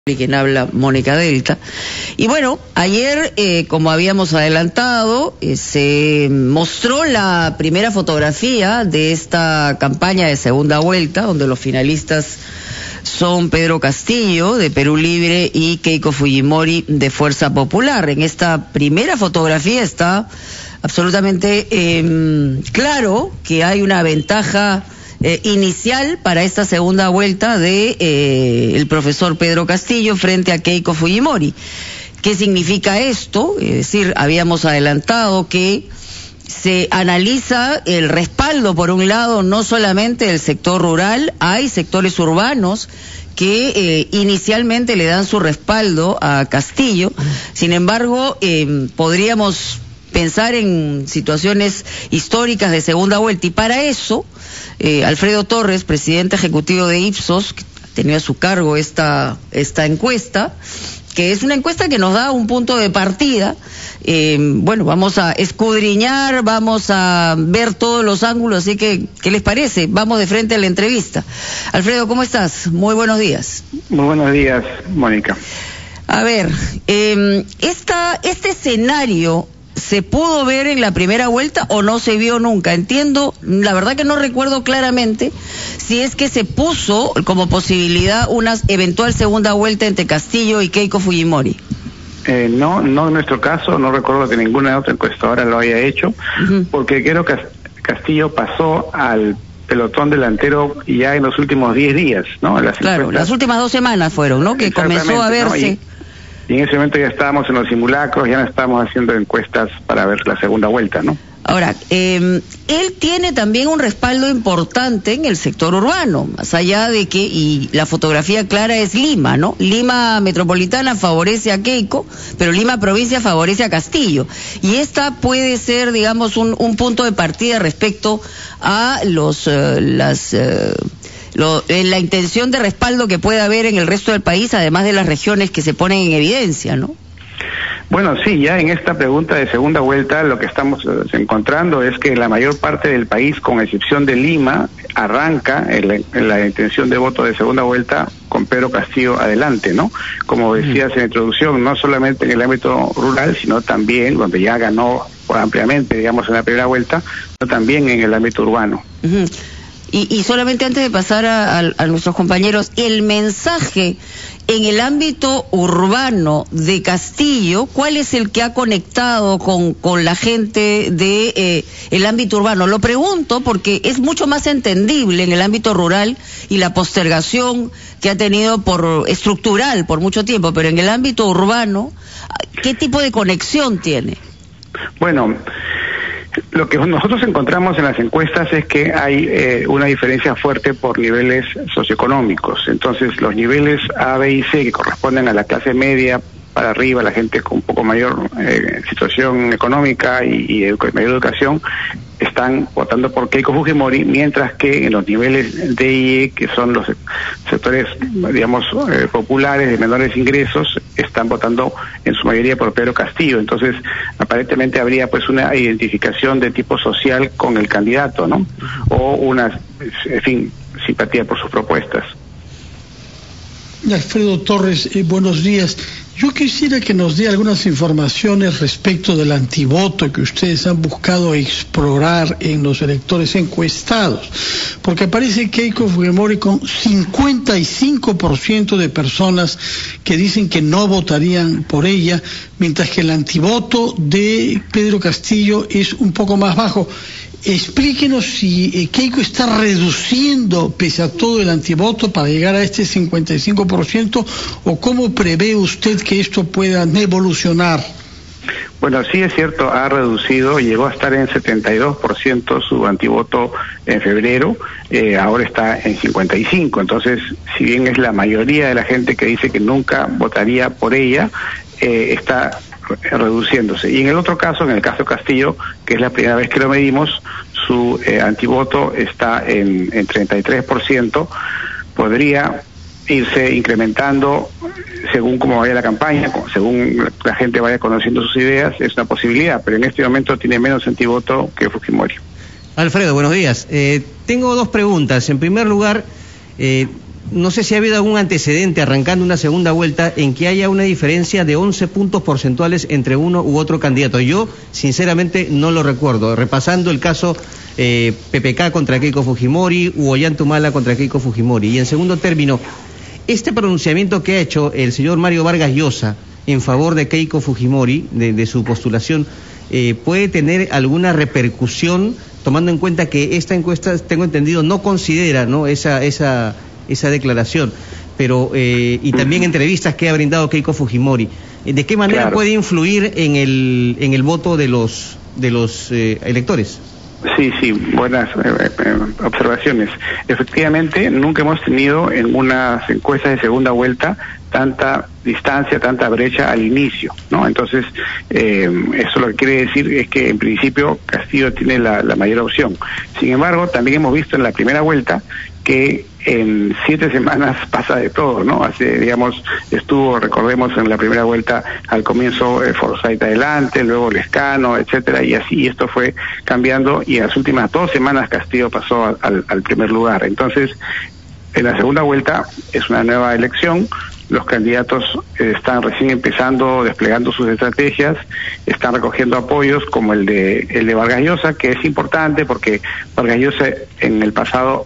y quien habla, Mónica Delta. Y bueno, ayer, como habíamos adelantado, se mostró la primera fotografía de esta campaña de segunda vuelta, donde los finalistas son Pedro Castillo, de Perú Libre, y Keiko Fujimori, de Fuerza Popular. En esta primera fotografía está absolutamente claro que hay una ventaja inicial para esta segunda vuelta de el profesor Pedro Castillo frente a Keiko Fujimori. ¿Qué significa esto? Es decir, habíamos adelantado que se analiza el respaldo, por un lado, no solamente del sector rural, hay sectores urbanos que inicialmente le dan su respaldo a Castillo. Sin embargo, podríamos pensar en situaciones históricas de segunda vuelta, y para eso Alfredo Torres, presidente ejecutivo de Ipsos, que tenía a su cargo esta encuesta, que es una encuesta que nos da un punto de partida. Bueno, vamos a escudriñar, vamos a ver todos los ángulos, así que, ¿qué les parece? Vamos de frente a la entrevista. Alfredo, ¿cómo estás? Muy buenos días. Muy buenos días, Mónica. A ver, este escenario ¿se pudo ver en la primera vuelta o no se vio nunca? Entiendo, la verdad que no recuerdo claramente si es que se puso como posibilidad una eventual segunda vuelta entre Castillo y Keiko Fujimori. No en nuestro caso, no recuerdo que ninguna otra encuestadora lo haya hecho, porque creo que Castillo pasó al pelotón delantero ya en los últimos 10 días, ¿no? Claro, las últimas 2 semanas fueron, ¿no? Que comenzó a verse. ¿No? Y en ese momento ya estábamos en los simulacros, ya no estábamos haciendo encuestas para ver la segunda vuelta, ¿no? Ahora, él tiene también un respaldo importante en el sector urbano, más allá de que, y la fotografía clara es Lima, ¿no? Lima metropolitana favorece a Keiko, pero Lima provincia favorece a Castillo. Y esta puede ser, digamos, un punto de partida respecto a la intención de respaldo que puede haber en el resto del país, además de las regiones que se ponen en evidencia, ¿no? Bueno, sí, ya en esta pregunta de segunda vuelta lo que estamos encontrando es que la mayor parte del país, con excepción de Lima, arranca en la intención de voto de segunda vuelta con Pedro Castillo adelante, ¿no? Como decías en la introducción, no solamente en el ámbito rural, sino también, donde ya ganó ampliamente, digamos, en la primera vuelta, sino también en el ámbito urbano. Y solamente antes de pasar a nuestros compañeros, el mensaje en el ámbito urbano de Castillo, ¿cuál es el que ha conectado con la gente de el ámbito urbano? Lo pregunto porque es mucho más entendible en el ámbito rural y la postergación que ha tenido estructural por mucho tiempo, pero en el ámbito urbano, ¿qué tipo de conexión tiene? Bueno, lo que nosotros encontramos en las encuestas es que hay una diferencia fuerte por niveles socioeconómicos. Entonces, los niveles A, B y C, que corresponden a la clase media para arriba, la gente con un poco mayor situación económica y mayor educación, están votando por Keiko Fujimori, mientras que en los niveles D y E, que son los sectores, digamos, populares de menores ingresos, están votando en su mayoría por Pedro Castillo. Entonces, aparentemente habría pues una identificación de tipo social con el candidato, ¿no? O una, en fin, simpatía por sus propuestas. Alfredo Torres, buenos días. Yo quisiera que nos dé algunas informaciones respecto del antivoto que ustedes han buscado explorar en los electores encuestados, porque aparece Keiko Fujimori con 55% de personas que dicen que no votarían por ella, mientras que el antivoto de Pedro Castillo es un poco más bajo. Explíquenos si Keiko está reduciendo, pese a todo, el antivoto para llegar a este 55%, o cómo prevé usted que esto pueda evolucionar. Bueno, sí es cierto, ha reducido, llegó a estar en 72% su antivoto en febrero, ahora está en 55%, entonces, si bien es la mayoría de la gente que dice que nunca votaría por ella, está reduciéndose. Y en el otro caso, en el caso Castillo, que es la primera vez que lo medimos, su antivoto está en 33%, podría irse incrementando según cómo vaya la campaña, según la gente vaya conociendo sus ideas, es una posibilidad, pero en este momento tiene menos antivoto que Fujimori. Alfredo, buenos días. Tengo 2 preguntas. En primer lugar, no sé si ha habido algún antecedente arrancando una segunda vuelta en que haya una diferencia de 11 puntos porcentuales entre uno u otro candidato. Yo, sinceramente, no lo recuerdo. Repasando el caso PPK contra Keiko Fujimori u Ollanta contra Keiko Fujimori. Y en segundo término, este pronunciamiento que ha hecho el señor Mario Vargas Llosa en favor de Keiko Fujimori, de su postulación, ¿puede tener alguna repercusión, tomando en cuenta que esta encuesta, tengo entendido, no considera, ¿no?, esa declaración, pero y también entrevistas que ha brindado Keiko Fujimori? ¿De qué manera puede influir en el voto de los electores? Sí, buenas observaciones. Efectivamente, nunca hemos tenido en unas encuestas de segunda vuelta tanta distancia, tanta brecha al inicio, ¿no? Entonces, eso lo que quiere decir es que en principio Castillo tiene la mayor opción. Sin embargo, también hemos visto en la primera vuelta que en 7 semanas pasa de todo, ¿no? Recordemos en la primera vuelta al comienzo Forsyth adelante, luego Lescano, etcétera, y así esto fue cambiando, y en las últimas 2 semanas Castillo pasó al primer lugar. Entonces, en la segunda vuelta es una nueva elección. Los candidatos están recién empezando, desplegando sus estrategias, están recogiendo apoyos como el de Vargas Llosa, que es importante porque Vargas Llosa en el pasado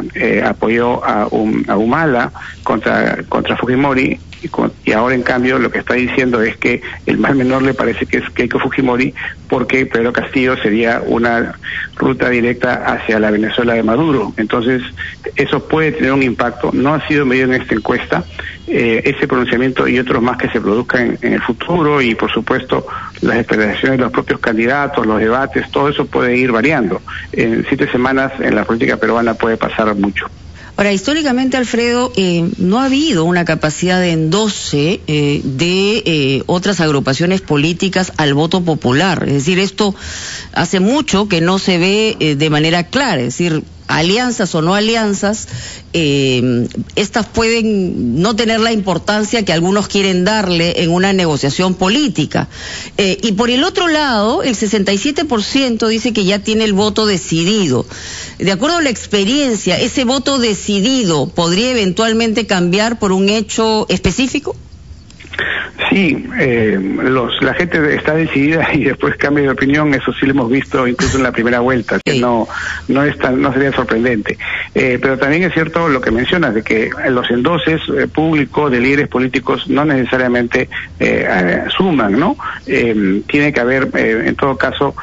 apoyó a Humala contra Fujimori, y ahora en cambio lo que está diciendo es que el mal menor le parece que es Keiko Fujimori, porque Pedro Castillo sería una ruta directa hacia la Venezuela de Maduro. Entonces eso puede tener un impacto. No ha sido medido en esta encuesta. Ese pronunciamiento y otros más que se produzcan en el futuro, y por supuesto las declaraciones de los propios candidatos, los debates, todo eso puede ir variando. En 7 semanas en la política peruana puede pasar mucho. Ahora, históricamente, Alfredo, no ha habido una capacidad de endose de otras agrupaciones políticas al voto popular. Es decir, esto hace mucho que no se ve de manera clara. Es decir, alianzas o no alianzas, estas pueden no tener la importancia que algunos quieren darle en una negociación política. Y por el otro lado, el 67% dice que ya tiene el voto decidido. De acuerdo a la experiencia, ¿ese voto decidido podría eventualmente cambiar por un hecho específico? Sí, la gente está decidida y después cambia de opinión. Eso sí lo hemos visto incluso en la primera vuelta, que no sería sorprendente. Pero también es cierto lo que mencionas, de que los endoses públicos de líderes políticos no necesariamente suman, ¿no? Tiene que haber, en todo caso,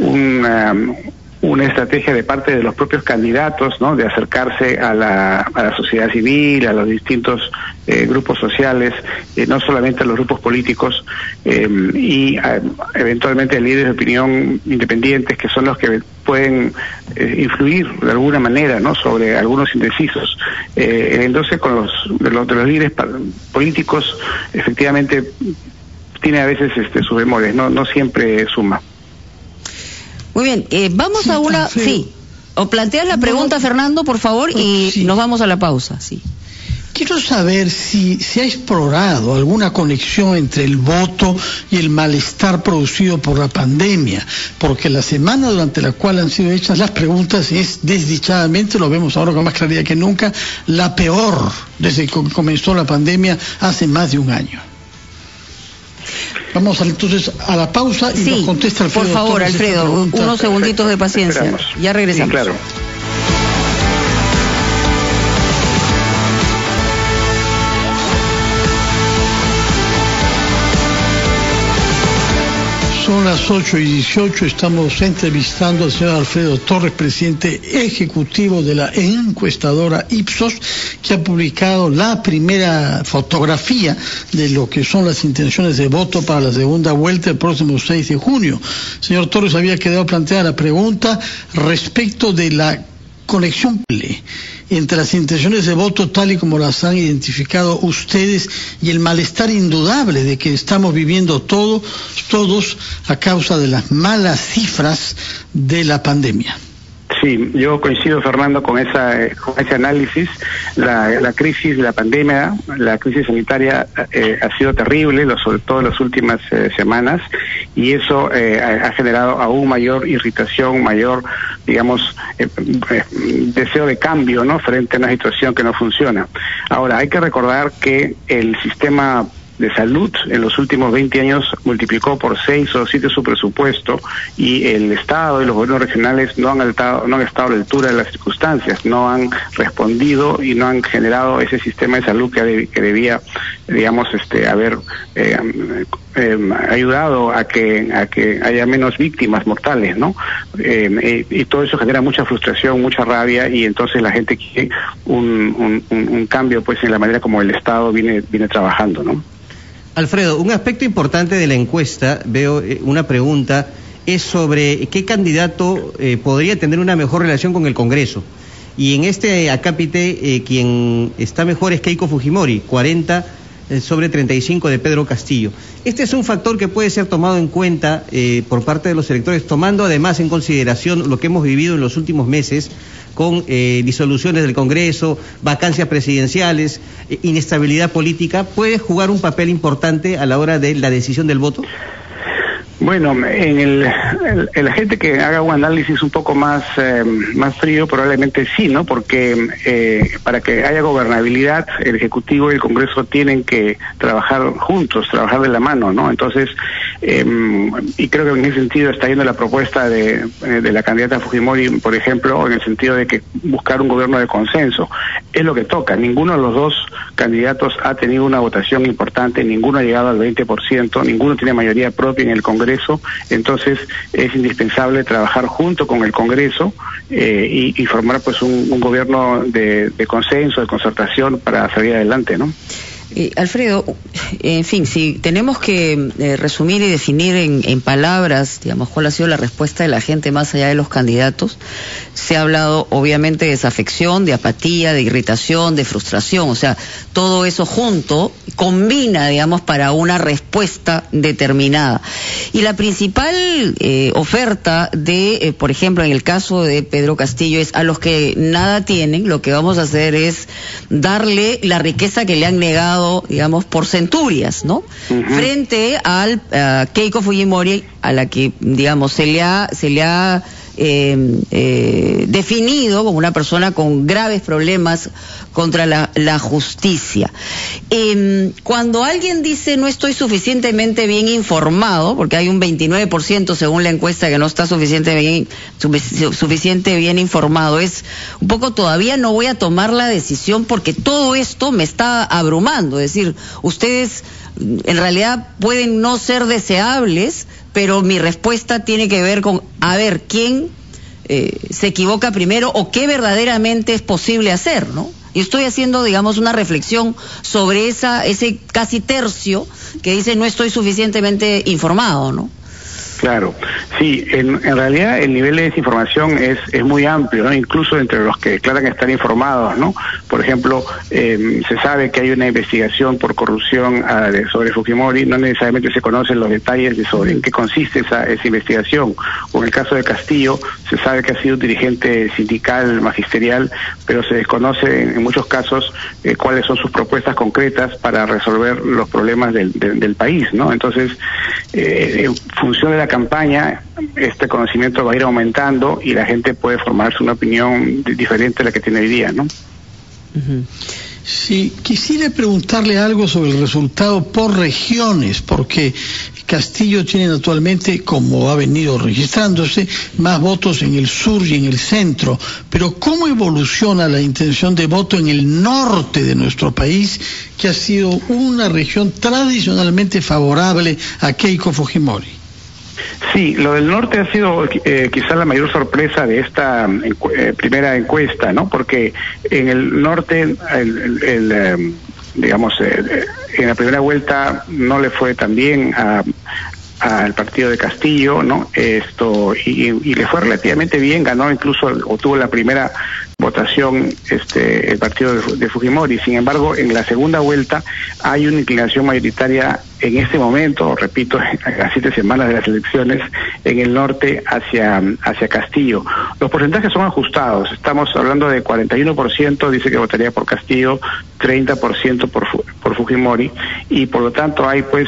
una estrategia de parte de los propios candidatos, ¿no?, de acercarse a la sociedad civil, a los distintos grupos sociales, no solamente a los grupos políticos, y eventualmente a líderes de opinión independientes, que son los que pueden influir de alguna manera, ¿no?, sobre algunos indecisos. El endose de los líderes políticos efectivamente tiene a veces sus bemoles, no siempre suma. Muy bien, vamos a una... Sí, o planteas la pregunta, Fernando, por favor, y nos vamos a la pausa. Sí. Quiero saber si se ha explorado alguna conexión entre el voto y el malestar producido por la pandemia, porque la semana durante la cual han sido hechas las preguntas es, desdichadamente, lo vemos ahora con más claridad que nunca, la peor desde que comenzó la pandemia hace más de un año. Vamos entonces a la pausa y nos contesta Alfredo. Por favor, Torres, Alfredo, unos segunditos de paciencia. Esperamos. Ya regresamos. Sí, claro. Son las 8:18, estamos entrevistando al señor Alfredo Torres, presidente ejecutivo de la encuestadora Ipsos, que ha publicado la primera fotografía de lo que son las intenciones de voto para la segunda vuelta el próximo 6 de junio. Señor Torres, había quedado planteada la pregunta respecto de la conexión entre las intenciones de voto tal y como las han identificado ustedes y el malestar indudable de que estamos viviendo todos a causa de las malas cifras de la pandemia. Sí, yo coincido, Fernando, con ese análisis. La crisis de la pandemia, la crisis sanitaria ha sido terrible, sobre todo en las últimas semanas, y eso ha generado aún mayor irritación, mayor, digamos, deseo de cambio, ¿no?, frente a una situación que no funciona. Ahora, hay que recordar que el sistema de salud en los últimos 20 años multiplicó por 6 o 7 su presupuesto, y el Estado y los gobiernos regionales no han estado a la altura de las circunstancias, no han respondido y no han generado ese sistema de salud que debía, digamos, haber ayudado a que haya menos víctimas mortales, ¿no? Y todo eso genera mucha frustración, mucha rabia, y entonces la gente quiere un cambio, pues, en la manera como el Estado viene trabajando, ¿no? Alfredo, un aspecto importante de la encuesta, veo una pregunta, es sobre qué candidato podría tener una mejor relación con el Congreso. Y en este acápite, quien está mejor es Keiko Fujimori, 40 sobre 35 de Pedro Castillo. Este es un factor que puede ser tomado en cuenta por parte de los electores, tomando además en consideración lo que hemos vivido en los últimos meses, con disoluciones del Congreso, vacancias presidenciales, inestabilidad política. ¿Puede jugar un papel importante a la hora de la decisión del voto? Bueno, en la gente que haga un análisis un poco más frío, probablemente sí, ¿no? Porque para que haya gobernabilidad, el Ejecutivo y el Congreso tienen que trabajar juntos, trabajar de la mano, ¿no? Entonces, y creo que en ese sentido está yendo la propuesta de la candidata Fujimori, por ejemplo, en el sentido de que buscar un gobierno de consenso. Es lo que toca. Ninguno de los dos candidatos ha tenido una votación importante, ninguno ha llegado al 20%, ninguno tiene mayoría propia en el Congreso. Entonces es indispensable trabajar junto con el Congreso y formar, pues, un gobierno de consenso, de concertación para salir adelante, ¿no? Alfredo, en fin, si tenemos que resumir y definir en palabras, digamos, cuál ha sido la respuesta de la gente más allá de los candidatos, se ha hablado obviamente de desafección, de apatía, de irritación, de frustración, o sea, todo eso junto combina, digamos, para una respuesta determinada. Y la principal oferta de, por ejemplo, en el caso de Pedro Castillo, es a los que nada tienen, lo que vamos a hacer es darle la riqueza que le han negado, digamos, por centurias, ¿no? Frente al Keiko Fujimori, a la que, digamos, se le ha definido como una persona con graves problemas contra la justicia. Cuando alguien dice no estoy suficientemente bien informado, porque hay un 29% según la encuesta que no está suficiente bien informado, es un poco todavía no voy a tomar la decisión porque todo esto me está abrumando. Es decir, ustedes en realidad pueden no ser deseables, pero mi respuesta tiene que ver con a ver quién se equivoca primero o qué verdaderamente es posible hacer, ¿no? Y estoy haciendo, digamos, una reflexión sobre ese casi tercio que dice no estoy suficientemente informado, ¿no? Claro, sí, en realidad el nivel de desinformación es muy amplio, ¿no? Incluso entre los que declaran estar informados, ¿no? Por ejemplo, se sabe que hay una investigación por corrupción sobre Fujimori, no necesariamente se conocen los detalles de sobre en qué consiste esa investigación. O en el caso de Castillo, se sabe que ha sido dirigente sindical, magisterial, pero se desconoce en muchos casos cuáles son sus propuestas concretas para resolver los problemas del país, ¿no? Entonces, en función de la campaña, este conocimiento va a ir aumentando y la gente puede formarse una opinión diferente a la que tiene hoy día, ¿no? Sí, quisiera preguntarle algo sobre el resultado por regiones, porque Castillo tiene actualmente, como ha venido registrándose, más votos en el sur y en el centro, pero ¿cómo evoluciona la intención de voto en el norte de nuestro país, que ha sido una región tradicionalmente favorable a Keiko Fujimori? Sí, lo del norte ha sido quizá la mayor sorpresa de esta primera encuesta, ¿no? Porque en el norte, digamos, en la primera vuelta no le fue tan bien al partido de Castillo, ¿no? Y le fue relativamente bien, ganó, incluso obtuvo la primera votación el partido de Fujimori. Sin embargo, en la segunda vuelta hay una inclinación mayoritaria en este momento, repito, a 7 semanas de las elecciones, en el norte hacia Castillo. Los porcentajes son ajustados. Estamos hablando de 41% dice que votaría por Castillo, 30% por Fujimori, y por lo tanto hay pues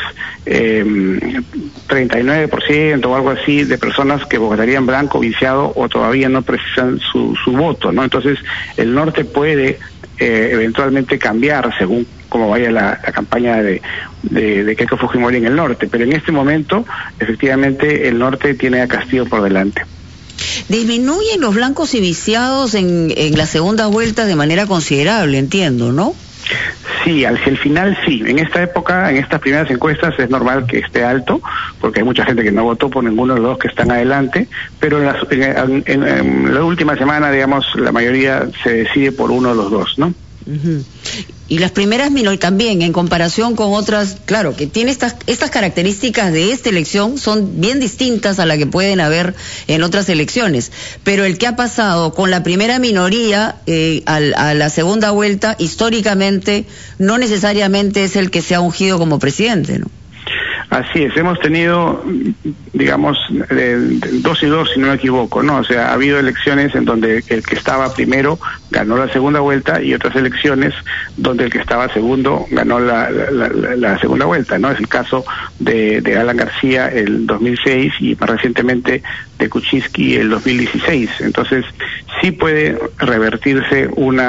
39% o algo así de personas que votarían blanco, viciado, o todavía no precisan su voto, ¿no? Entonces el norte puede eventualmente cambiar según cómo vaya la campaña de Keiko Fujimori en el norte, pero en este momento efectivamente el norte tiene a Castillo por delante. Disminuyen los blancos y viciados en la segunda vuelta de manera considerable, entiendo, ¿no? Sí, hacia el final sí. En esta época, en estas primeras encuestas es normal que esté alto, porque hay mucha gente que no votó por ninguno de los dos que están adelante, pero en la última semana, digamos, la mayoría se decide por uno de los dos, ¿no? Uh-huh. Y las primeras también, en comparación con otras, claro, que tiene estas características de esta elección son bien distintas a las que pueden haber en otras elecciones, pero el que ha pasado con la primera minoría a la segunda vuelta, históricamente, no necesariamente es el que se ha ungido como presidente, ¿no? Así es, hemos tenido, digamos, 2 y 2, si no me equivoco, ¿no? O sea, ha habido elecciones en donde el que estaba primero ganó la segunda vuelta y otras elecciones donde el que estaba segundo ganó la segunda vuelta, ¿no? Es el caso de Alan García el 2006 y más recientemente de Kuczynski el 2016. Entonces, sí puede revertirse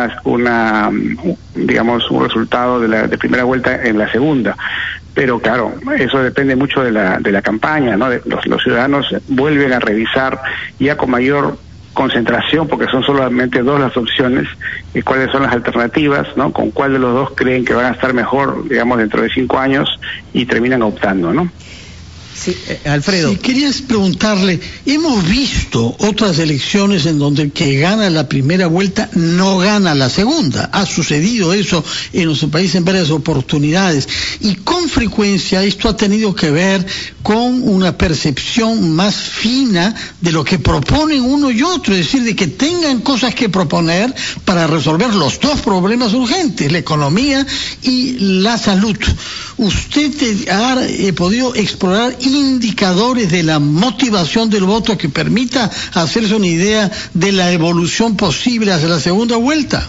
digamos, un resultado de primera vuelta en la segunda. Pero claro, eso depende mucho de la campaña, ¿no? Los ciudadanos vuelven a revisar ya con mayor concentración, porque son solamente 2 las opciones, y cuáles son las alternativas, ¿no? Con cuál de los dos creen que van a estar mejor, digamos, dentro de 5 años, y terminan optando, ¿no? Sí, Alfredo. Sí, querías preguntarle, hemos visto otras elecciones en donde el que gana la primera vuelta no gana la segunda. Ha sucedido eso en nuestro país en varias oportunidades. Y con frecuencia esto ha tenido que ver con una percepción más fina de lo que proponen uno y otro. Es decir, de que tengan cosas que proponer para resolver los 2 problemas urgentes, la economía y la salud. ¿Usted ha podido explorar indicadores de la motivación del voto que permita hacerse una idea de la evolución posible hacia la segunda vuelta?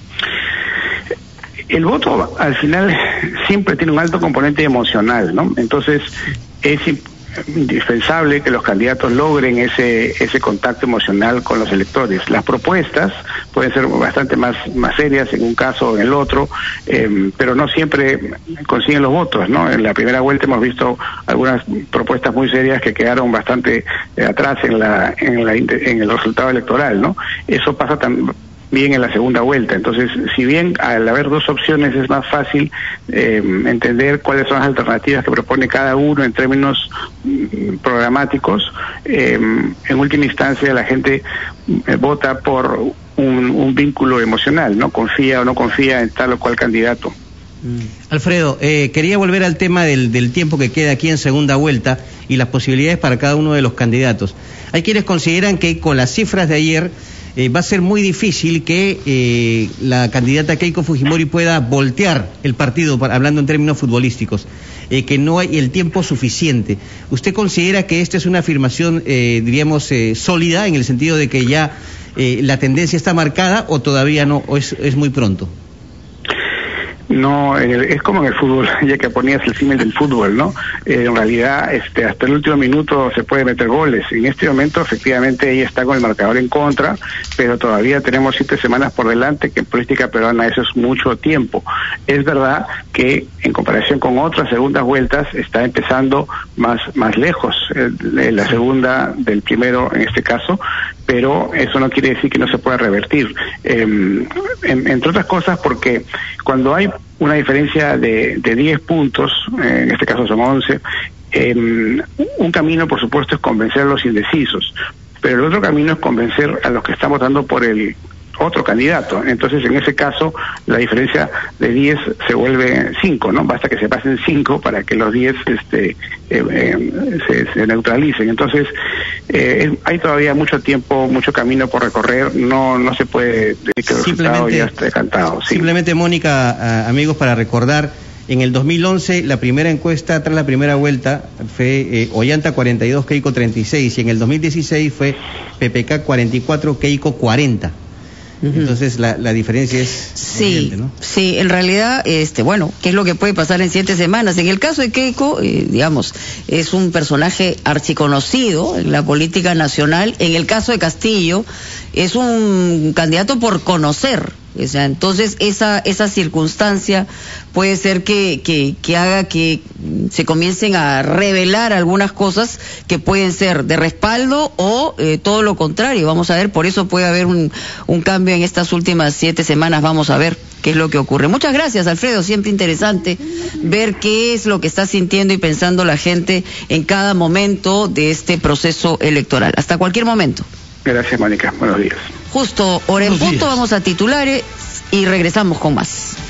El voto al final siempre tiene un alto componente emocional, ¿no? Entonces es indispensable que los candidatos logren ese contacto emocional con los electores. Las propuestas pueden ser bastante más serias en un caso o en el otro, pero no siempre consiguen los votos, ¿no? En la primera vuelta hemos visto algunas propuestas muy serias que quedaron bastante atrás en el resultado electoral, ¿no? Eso pasa también en la segunda vuelta. Entonces, si bien al haber 2 opciones es más fácil entender cuáles son las alternativas que propone cada uno en términos programáticos, en última instancia la gente vota por un vínculo emocional, ¿no? Confía o no confía en tal o cual candidato. Alfredo, quería volver al tema del tiempo que queda aquí en segunda vuelta y las posibilidades para cada uno de los candidatos. Hay quienes consideran que con las cifras de ayer va a ser muy difícil que la candidata Keiko Fujimori pueda voltear el partido, hablando en términos futbolísticos, que no hay el tiempo suficiente. ¿Usted considera que esta es una afirmación, diríamos, sólida, en el sentido de que ya la tendencia está marcada, o todavía no, o es muy pronto? No, es como en el fútbol, ya que ponías el símil del fútbol, ¿no? En realidad, hasta el último minuto se puede meter goles. En este momento, efectivamente, ella está con el marcador en contra, pero todavía tenemos 7 semanas por delante, que en política peruana eso es mucho tiempo. Es verdad que, en comparación con otras segundas vueltas, está empezando más lejos la segunda del primero, en este caso, pero eso no quiere decir que no se pueda revertir. Entre otras cosas, porque cuando hay una diferencia de 10 puntos, en este caso son 11, un camino, por supuesto, es convencer a los indecisos, pero el otro camino es convencer a los que están votando por el otro candidato. Entonces, en ese caso, la diferencia de 10 se vuelve 5, ¿no? Basta que se pasen 5 para que los 10 se neutralicen. Entonces, hay todavía mucho tiempo, mucho camino por recorrer. No se puede decir que el resultado ya está decantado. Sí. Simplemente, Mónica, amigos, para recordar En el 2011, la primera encuesta tras la primera vuelta fue Ollanta 42, Keiko 36, y en el 2016 fue PPK 44, Keiko 40. Entonces la diferencia es evidente, ¿no? Sí, en realidad, bueno, ¿qué es lo que puede pasar en 7 semanas? En el caso de Keiko, digamos, es un personaje archiconocido en la política nacional. En el caso de Castillo, es un candidato por conocer. O sea, entonces esa circunstancia puede ser que haga que se comiencen a revelar algunas cosas que pueden ser de respaldo o todo lo contrario. Vamos a ver, por eso puede haber un cambio en estas últimas 7 semanas. Vamos a ver qué es lo que ocurre. Muchas gracias, Alfredo. Siempre interesante ver qué es lo que está sintiendo y pensando la gente en cada momento de este proceso electoral. Hasta cualquier momento. Gracias, Mónica. Buenos días. Justo, hora en punto, vamos a titulares y regresamos con más.